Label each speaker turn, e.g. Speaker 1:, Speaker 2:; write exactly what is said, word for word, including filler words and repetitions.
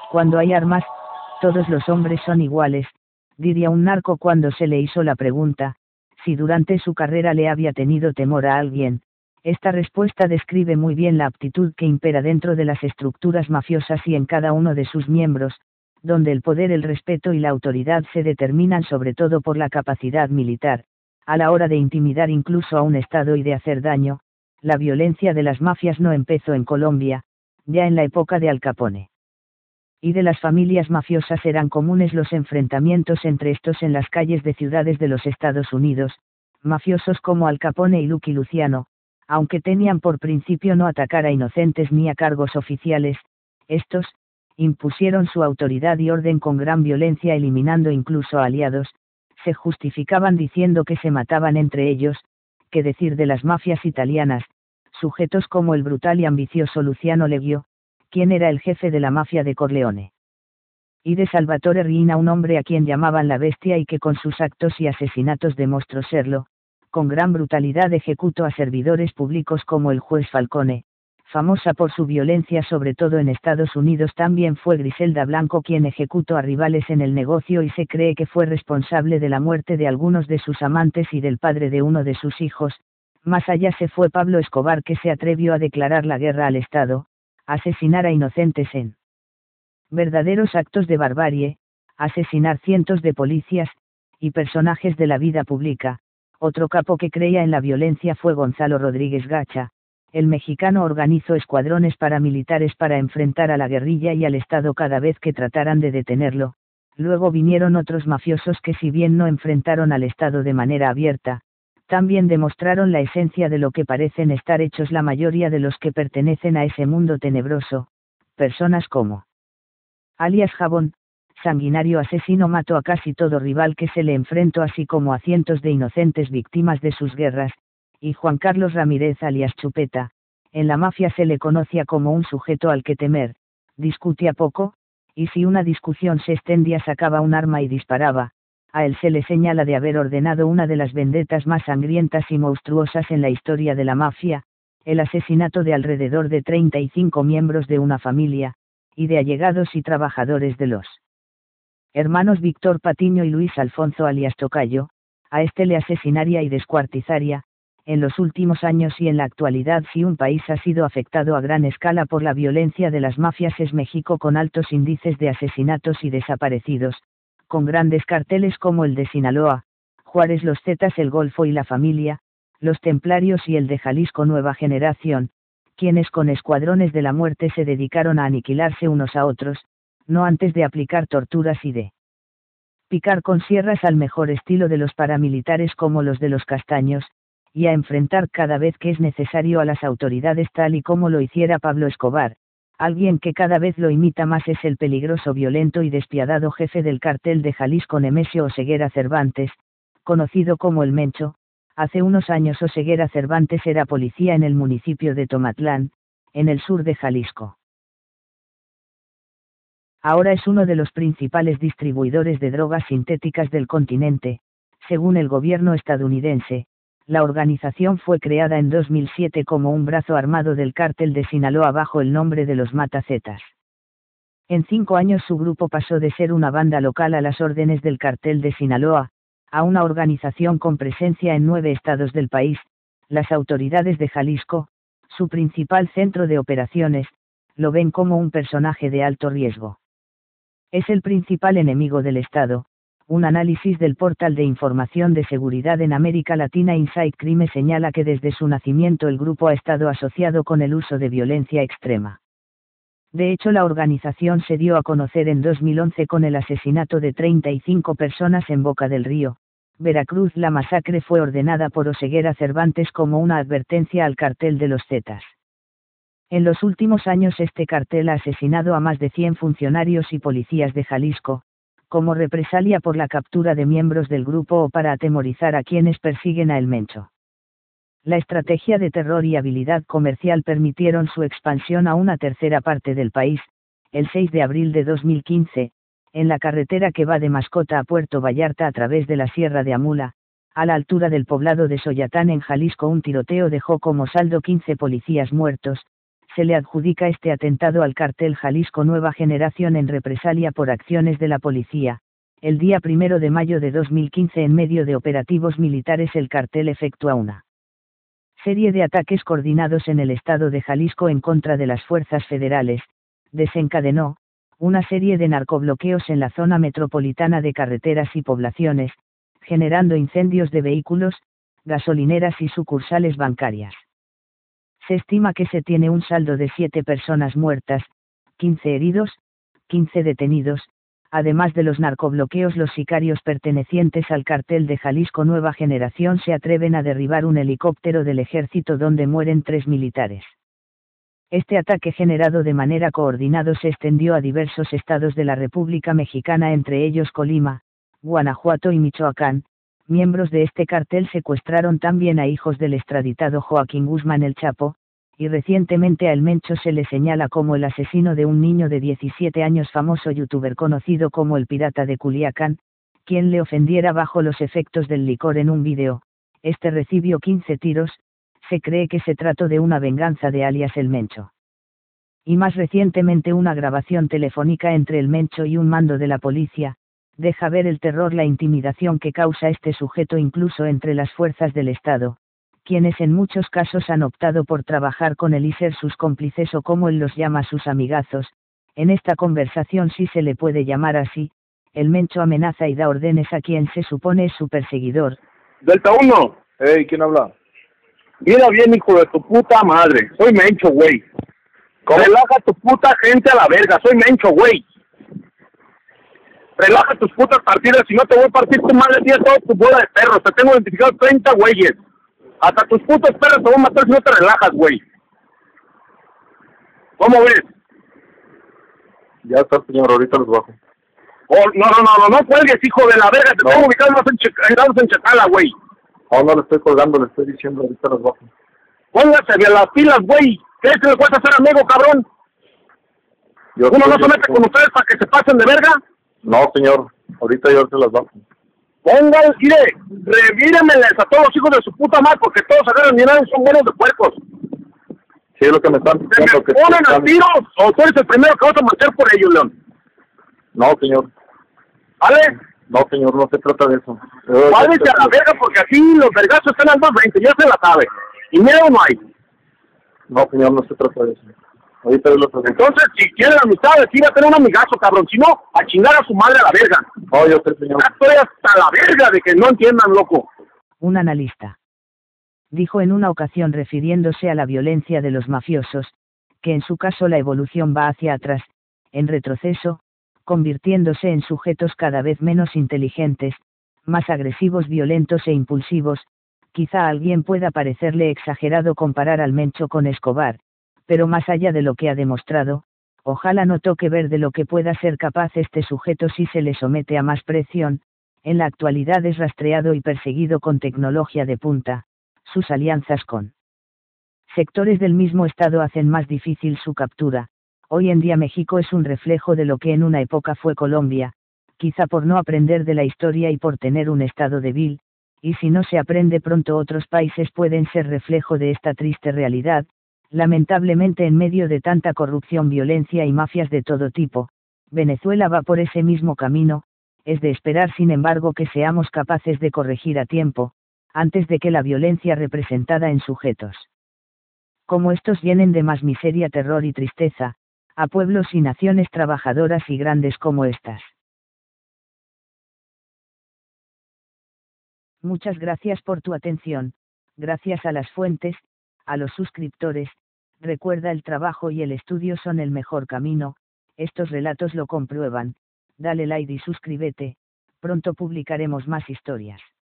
Speaker 1: Cuando hay armas, todos los hombres son iguales, diría un narco cuando se le hizo la pregunta, si durante su carrera le había tenido temor a alguien. Esta respuesta describe muy bien la aptitud que impera dentro de las estructuras mafiosas y en cada uno de sus miembros, donde el poder, el respeto y la autoridad se determinan sobre todo por la capacidad militar, a la hora de intimidar incluso a un Estado y de hacer daño. La violencia de las mafias no empezó en Colombia, ya en la época de Al Capone. Y de las familias mafiosas eran comunes los enfrentamientos entre estos en las calles de ciudades de los Estados Unidos, mafiosos como Al Capone y Lucky Luciano, aunque tenían por principio no atacar a inocentes ni a cargos oficiales, estos impusieron su autoridad y orden con gran violencia, eliminando incluso a aliados. Se justificaban diciendo que se mataban entre ellos. Qué decir de las mafias italianas, sujetos como el brutal y ambicioso Luciano Leghio, quien era el jefe de la mafia de Corleone. Y de Salvatore Riina, un hombre a quien llamaban la bestia y que con sus actos y asesinatos demostró serlo. Con gran brutalidad ejecutó a servidores públicos como el juez Falcone, famosa por su violencia sobre todo en Estados Unidos. También fue Griselda Blanco quien ejecutó a rivales en el negocio y se cree que fue responsable de la muerte de algunos de sus amantes y del padre de uno de sus hijos. Más allá se fue Pablo Escobar, que se atrevió a declarar la guerra al Estado, asesinar a inocentes en verdaderos actos de barbarie, asesinar cientos de policías y personajes de la vida pública. Otro capo que creía en la violencia fue Gonzalo Rodríguez Gacha. El mexicano organizó escuadrones paramilitares para enfrentar a la guerrilla y al Estado cada vez que trataran de detenerlo. Luego vinieron otros mafiosos que, si bien no enfrentaron al Estado de manera abierta, también demostraron la esencia de lo que parecen estar hechos la mayoría de los que pertenecen a ese mundo tenebroso. Personas como alias Jabón, sanguinario asesino, mató a casi todo rival que se le enfrentó, así como a cientos de inocentes víctimas de sus guerras. Y Juan Carlos Ramírez, alias Chupeta, en la mafia se le conocía como un sujeto al que temer, discutía poco, y si una discusión se extendía sacaba un arma y disparaba. A él se le señala de haber ordenado una de las vendetas más sangrientas y monstruosas en la historia de la mafia, el asesinato de alrededor de treinta y cinco miembros de una familia, y de allegados y trabajadores de los hermanos Víctor Patiño y Luis Alfonso alias Tocayo. A este le asesinaría y descuartizaría. En los últimos años y en la actualidad, si un país ha sido afectado a gran escala por la violencia de las mafias, es México, con altos índices de asesinatos y desaparecidos, con grandes carteles como el de Sinaloa, Juárez, los Zetas, el Golfo y la Familia, los Templarios y el de Jalisco Nueva Generación, quienes con escuadrones de la muerte se dedicaron a aniquilarse unos a otros, no antes de aplicar torturas y de picar con sierras al mejor estilo de los paramilitares como los de los Castaños, y a enfrentar cada vez que es necesario a las autoridades, tal y como lo hiciera Pablo Escobar. Alguien que cada vez lo imita más es el peligroso, violento y despiadado jefe del cartel de Jalisco, Nemesio Oseguera Cervantes, conocido como el Mencho. Hace unos años Oseguera Cervantes era policía en el municipio de Tomatlán, en el sur de Jalisco. Ahora es uno de los principales distribuidores de drogas sintéticas del continente, según el gobierno estadounidense. La organización fue creada en dos mil siete como un brazo armado del cártel de Sinaloa bajo el nombre de los Matazetas. En cinco años su grupo pasó de ser una banda local a las órdenes del cartel de Sinaloa, a una organización con presencia en nueve estados del país. Las autoridades de Jalisco, su principal centro de operaciones, lo ven como un personaje de alto riesgo. Es el principal enemigo del Estado. Un análisis del portal de información de seguridad en América Latina Inside Crime señala que desde su nacimiento el grupo ha estado asociado con el uso de violencia extrema. De hecho, la organización se dio a conocer en dos mil once con el asesinato de treinta y cinco personas en Boca del Río, Veracruz. La masacre fue ordenada por Oseguera Cervantes como una advertencia al cartel de los Zetas. En los últimos años este cartel ha asesinado a más de cien funcionarios y policías de Jalisco, como represalia por la captura de miembros del grupo o para atemorizar a quienes persiguen a El Mencho. La estrategia de terror y habilidad comercial permitieron su expansión a una tercera parte del país. El seis de abril de dos mil quince, en la carretera que va de Mascota a Puerto Vallarta a través de la Sierra de Amula, a la altura del poblado de Soyatán en Jalisco, un tiroteo dejó como saldo quince policías muertos, se le adjudica este atentado al cártel Jalisco Nueva Generación en represalia por acciones de la policía. El día primero de mayo de dos mil quince, en medio de operativos militares, el cártel efectúa una serie de ataques coordinados en el estado de Jalisco en contra de las fuerzas federales, desencadenó una serie de narcobloqueos en la zona metropolitana de carreteras y poblaciones, generando incendios de vehículos, gasolineras y sucursales bancarias. Se estima que se tiene un saldo de siete personas muertas, quince heridos, quince detenidos. Además de los narcobloqueos, los sicarios pertenecientes al cártel de Jalisco Nueva Generación se atreven a derribar un helicóptero del ejército donde mueren tres militares. Este ataque, generado de manera coordinada, se extendió a diversos estados de la República Mexicana, entre ellos Colima, Guanajuato y Michoacán. Miembros de este cártel secuestraron también a hijos del extraditado Joaquín Guzmán El Chapo, y recientemente a El Mencho se le señala como el asesino de un niño de diecisiete años, famoso youtuber conocido como el Pirata de Culiacán, quien le ofendiera bajo los efectos del licor en un vídeo. Este recibió quince tiros. Se cree que se trató de una venganza de alias El Mencho. Y más recientemente, una grabación telefónica entre El Mencho y un mando de la policía deja ver el terror, la intimidación que causa este sujeto incluso entre las fuerzas del Estado, quienes en muchos casos han optado por trabajar con él y ser sus cómplices, o como él los llama, sus amigazos. En esta conversación, si se le puede llamar así, El Mencho amenaza y da órdenes a quien se supone es su perseguidor.
Speaker 2: Delta uno.
Speaker 3: Hey, ¿quién habla?
Speaker 2: Mira bien, hijo de tu puta madre. Soy Mencho, güey. Relaja tu puta gente a la verga. Soy Mencho, güey. Relaja tus putas partidas, si no te voy a partir tu madre día toda tu bola de perros. Te tengo identificado treinta güeyes. Hasta tus putos perros te voy a matar si no te relajas, güey. ¿Cómo ves?
Speaker 3: Ya está, señor, ahorita los bajo.
Speaker 2: Oh, no, no, no, no, no cuelgues, hijo de la verga. Te no. tengo ubicado en, Ch en Chacala, güey.
Speaker 3: No, no le estoy colgando, le estoy diciendo, ahorita los bajo.
Speaker 2: Póngase bien las pilas, güey. ¿Crees que le puedes hacer amigo, cabrón? Yo ¿Uno no se mete con ustedes para que se pasen de verga?
Speaker 3: No, señor, ahorita yo se las bajo.
Speaker 2: Póngale, mire, revíremeles a todos los hijos de su puta madre, porque todos agarran dinero y son buenos de puercos.
Speaker 3: Sí, es lo que me están diciendo.
Speaker 2: ¿Se me
Speaker 3: que
Speaker 2: ponen
Speaker 3: están...
Speaker 2: a tiro o tú eres el primero que vas a marchar por ellos, León?
Speaker 3: No, señor.
Speaker 2: ¿Vale?
Speaker 3: No, señor, no se trata de eso.
Speaker 2: Váyanse a la verga, porque aquí los vergazos están al dos veinte, ya se la sabe. Y miedo no hay.
Speaker 3: No, señor, no se trata de eso. Ahorita yo lo traigo.
Speaker 2: Entonces, si quieren amistades, sí va a tener un amigazo, cabrón. Si no, a chingar a su madre a la verga.
Speaker 3: No, yo sé, señor.
Speaker 2: Ya estoy hasta la verga de que no entiendan, loco.
Speaker 1: Un analista dijo en una ocasión, refiriéndose a la violencia de los mafiosos, que en su caso la evolución va hacia atrás, en retroceso, convirtiéndose en sujetos cada vez menos inteligentes, más agresivos, violentos e impulsivos. Quizá a alguien pueda parecerle exagerado comparar al Mencho con Escobar, pero más allá de lo que ha demostrado, ojalá no toque ver de lo que pueda ser capaz este sujeto si se le somete a más presión. En la actualidad es rastreado y perseguido con tecnología de punta. Sus alianzas con sectores del mismo estado hacen más difícil su captura. Hoy en día México es un reflejo de lo que en una época fue Colombia, quizá por no aprender de la historia y por tener un estado débil, y si no se aprende pronto otros países pueden ser reflejo de esta triste realidad. Lamentablemente, en medio de tanta corrupción, violencia y mafias de todo tipo, Venezuela va por ese mismo camino. Es de esperar, sin embargo, que seamos capaces de corregir a tiempo, antes de que la violencia representada en sujetos como estos llenen de más miseria, terror y tristeza a pueblos y naciones trabajadoras y grandes como estas. Muchas gracias por tu atención. Gracias a las fuentes, a los suscriptores. Recuerda, el trabajo y el estudio son el mejor camino. Estos relatos lo comprueban. Dale like y suscríbete. Pronto publicaremos más historias.